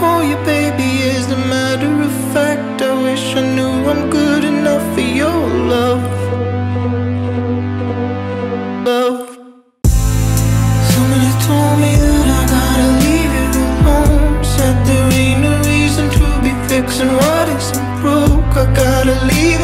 for you, baby. As a matter of fact, I wish I knew I'm good enough for your love. Love. Somebody told me that I gotta leave you alone. Said there ain't no reason to be fixing what isn't broke. I gotta leave